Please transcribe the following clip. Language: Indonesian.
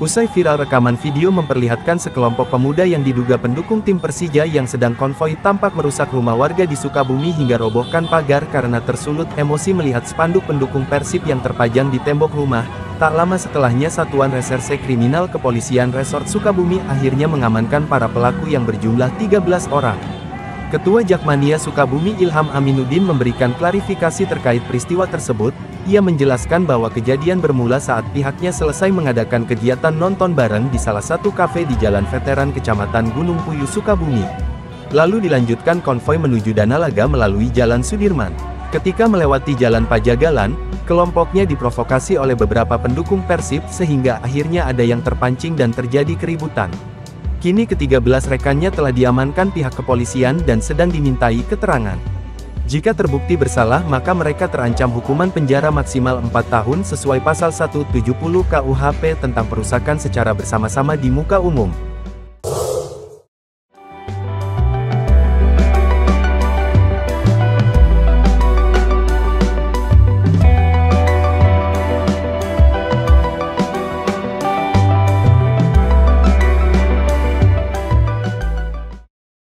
Usai viral rekaman video memperlihatkan sekelompok pemuda yang diduga pendukung tim Persija yang sedang konvoi tampak merusak rumah warga di Sukabumi hingga robohkan pagar karena tersulut emosi melihat spanduk pendukung Persib yang terpajang di tembok rumah. Tak lama setelahnya Satuan Reserse Kriminal Kepolisian Resort Sukabumi akhirnya mengamankan para pelaku yang berjumlah 13 orang. Ketua Jakmania Sukabumi Ilham Aminuddin memberikan klarifikasi terkait peristiwa tersebut. Ia menjelaskan bahwa kejadian bermula saat pihaknya selesai mengadakan kegiatan nonton bareng di salah satu kafe di Jalan Veteran Kecamatan Gunung Puyuh Sukabumi. Lalu dilanjutkan konvoi menuju Danalaga melalui Jalan Sudirman. Ketika melewati Jalan Pajagalan, kelompoknya diprovokasi oleh beberapa pendukung Persib sehingga akhirnya ada yang terpancing dan terjadi keributan. Kini ke-13 rekannya telah diamankan pihak kepolisian dan sedang dimintai keterangan. Jika terbukti bersalah maka mereka terancam hukuman penjara maksimal 4 tahun sesuai pasal 170 KUHP tentang perusakan secara bersama-sama di muka umum.